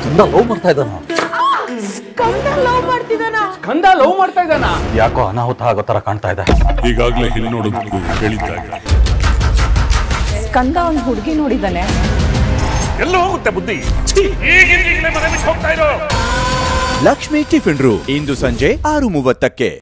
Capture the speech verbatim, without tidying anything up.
ಸ್ಕಂದ love ಮಾಡ್ತಾ ಇದ್ದಾನ ಸ್ಕಂದ love ಮಾಡ್ತಿದ್ದಾನ ಸ್ಕಂದ love ಮಾಡ್ತಾ ಇದ್ದಾನ ಯಾಕೋ ಅನಾಹುತ ಆಗೋ ತರ ಕಾಣ್ತಾ ಇದೆ ಈಗಾಗಲೇ ಇಲ್ಲಿ ನೋಡೋದಕ್ಕೂ ಹೇಳಿದ್ದಾರೆ ಸ್ಕಂದ ಒಂದು ಹುಡುಗಿ ನೋಡಿದ್ದಾನೆ ಎಲ್ಲ ಹೋಗುತ್ತೆ ಬುದ್ಧಿ ಹೋಗ್ತಾ ಇರೋ ಲಕ್ಷ್ಮಿ ಟಿಫಿನ್ ರು ಇಂದು ಸಂಜೆ ಆರು ಮೂವತ್ತಕ್ಕೆ